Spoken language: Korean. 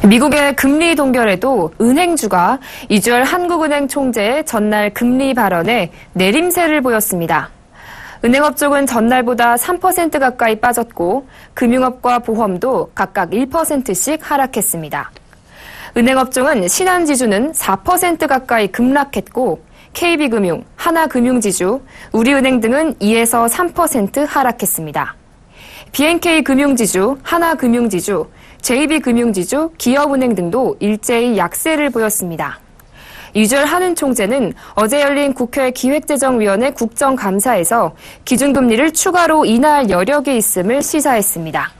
미국의 금리 동결에도 은행주가 이주열 한국은행 총재의 전날 금리 발언에 내림세를 보였습니다. 은행업 쪽은 전날보다 3% 가까이 빠졌고 금융업과 보험도 각각 1%씩 하락했습니다. 은행업종은 신한지주는 4% 가까이 급락했고 KB금융, 하나금융지주, 우리은행 등은 2에서 3% 하락했습니다. BNK금융지주, 하나금융지주, JB금융지주, 기업은행 등도 일제히 약세를 보였습니다. 이주열 한은 총재는 어제 열린 국회 기획재정위원회 국정감사에서 기준금리를 추가로 인하할 여력이 있음을 시사했습니다.